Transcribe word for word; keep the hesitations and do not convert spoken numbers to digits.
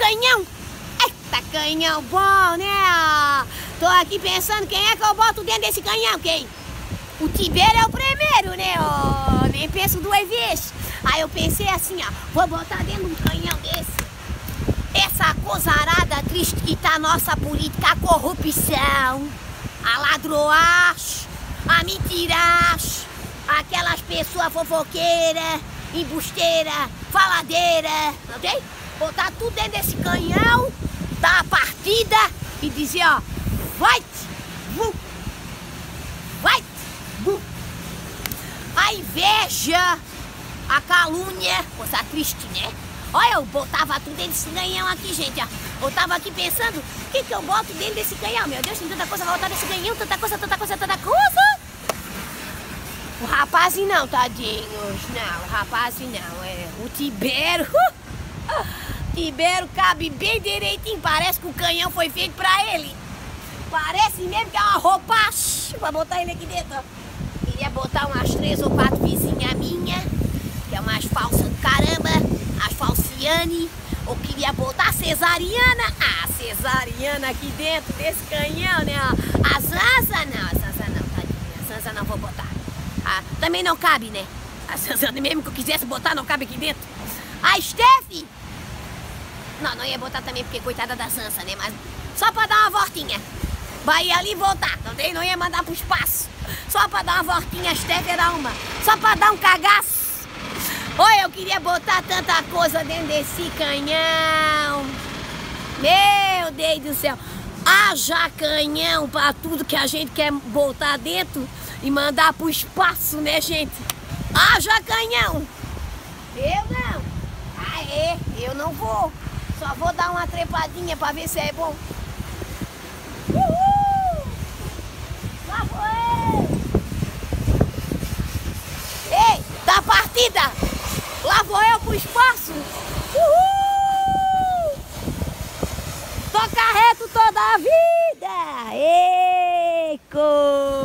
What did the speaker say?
canhão. Eita, canhão bom, né? Tô aqui pensando quem é que eu boto dentro desse canhão, quem? O Tibério é o primeiro, né? Oh, nem penso duas vezes. Aí eu pensei assim, ó, vou botar dentro de um canhão desse essa cozarada triste que tá a nossa política, a corrupção, a ladroagem, a mentiragem, aquelas pessoas fofoqueiras, embusteiras, faladeiras, ok? Botar tudo dentro desse canhão, dar a partida e dizer, ó, vai, vu, vai, vu. A inveja, a calúnia, coisa triste, né? Olha, eu botava tudo dentro desse canhão aqui, gente, ó. Eu tava aqui pensando, o que que eu boto dentro desse canhão? Meu Deus, tem tanta coisa pra botar nesse canhão, tanta coisa, tanta coisa, tanta coisa. O rapaz não, tadinhos. Não, o rapaz não, é o Tibério. Tibério cabe bem direitinho, parece que o canhão foi feito pra ele. Parece mesmo que é uma roupagem pra botar ele aqui dentro, ó. Queria botar umas três ou quatro vizinhas minhas, que é umas falsas do caramba, as falciane. Ou queria botar a cesariana. Ah, a cesariana aqui dentro desse canhão, né? A Sansa não, a Sansa não, tadinha. A Sansa não vou botar. Ah, também não cabe, né? A Sansa, mesmo que eu quisesse botar, não cabe aqui dentro. A Steph! Não, não ia botar também, porque coitada da Sansa, né? Mas só pra dar uma voltinha. Vai ir ali e voltar, também não ia mandar pro espaço. Só pra dar uma voltinha, a Steph era uma. Só pra dar um cagaço. Olha, eu queria botar tanta coisa dentro desse canhão. Meu Deus do céu. Haja canhão pra tudo que a gente quer botar dentro e mandar pro espaço, né, gente? Haja canhão. Eu não. Aê, eu não vou. Só vou dar uma trepadinha pra ver se é bom. Uhul! Lá vou eu. Ei, tá partida. Lá vou eu pro espaço. Uhul! Toca reto toda a vida. Eco!